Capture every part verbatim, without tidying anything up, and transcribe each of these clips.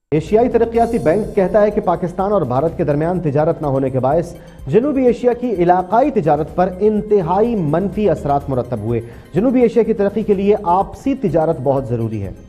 ایشیائی ترقیاتی بینک کہتا ہے کہ پاکستان اور بھارت کے درمیان تجارت نہ ہونے کے باعث جنوبی ایشیا کی علاقائی تجارت پر انتہائی منفی اثرات مرتب ہوئے۔ جنوبی ایشیا کی ترقی کے لیے آپسی تجارت بہت ضروری ہے۔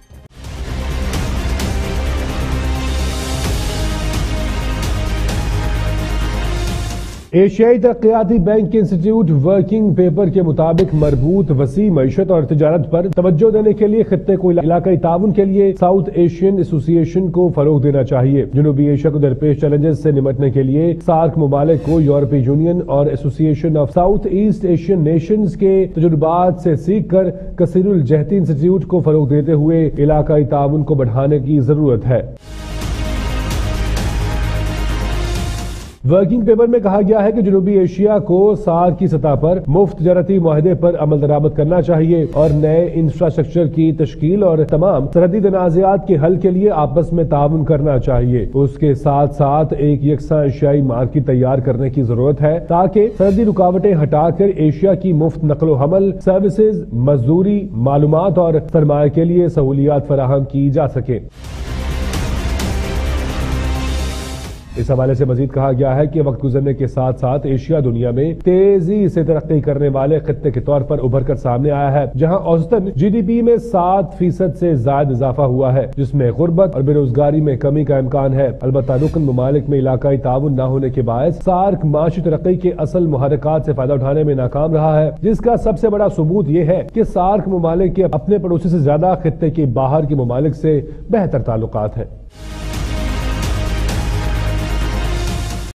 ایشیائی ترقیاتی بینک کے انسٹیٹیوٹ ورکنگ پیپر کے مطابق مربوط وسیع معیشت اور تجارت پر توجہ دینے کے لیے خطے کو علاقائی تعاون کے لیے ساؤتھ ایشین ایسوسی ایشن کو فروغ دینا چاہیے۔ جنوبی ایشیا کو درپیش چیلنجز سے نمٹنے کے لیے سارک ممالک کو یورپی یونین اور Association of South East Asian Nations کے تجربات سے سیکھ کر کثیر الجہتی انسٹیٹیوٹ کو فروغ دیتے ہوئے علاقائی تعاون کو بڑھانے کی ضرورت ہے۔ ورکنگ پیپر میں کہا گیا ہے کہ جنوبی ایشیا کو سارک کی سطح پر مفت تجارتی معاہدے پر عمل درآمد کرنا چاہیے اور نئے انفراسٹرکچر کی تشکیل اور تمام سرحدی تنازعات کے حل کے لیے آپس میں تعاون کرنا چاہیے۔ اس کے ساتھ ساتھ ایک یکساں ایشیائی مارکیٹ تیار کرنے کی ضرورت ہے تاکہ سرحدی رکاوٹیں ہٹا کر ایشیا کی مفت نقل و حمل، سروسز، مزدوری، معلومات اور سرمایہ کے لیے سہولیات فراہم کی جا سکیں۔ اس حوالے سے مزید کہا گیا ہے کہ وقت گزرنے کے ساتھ ساتھ ایشیا دنیا میں تیزی سے ترقی کرنے والے خطے کے طور پر ابھر کر سامنے آیا ہے، جہاں اوسطاً جی ڈی پی میں سات فیصد سے زائد اضافہ ہوا ہے، جس میں غربت اور بے روزگاری میں کمی کا امکان ہے۔ البتہ رکن ممالک میں علاقائی تعاون نہ ہونے کے باعث سارک معاشی ترقی کے اصل محرکات سے فائدہ اٹھانے میں ناکام رہا ہے، جس کا سب سے بڑا ثبوت یہ ہے کہ سارک ممالک کے اپنے پڑوسی سے زیادہ خطے کے باہر کے ممالک سے بہتر تعلقات ہیں۔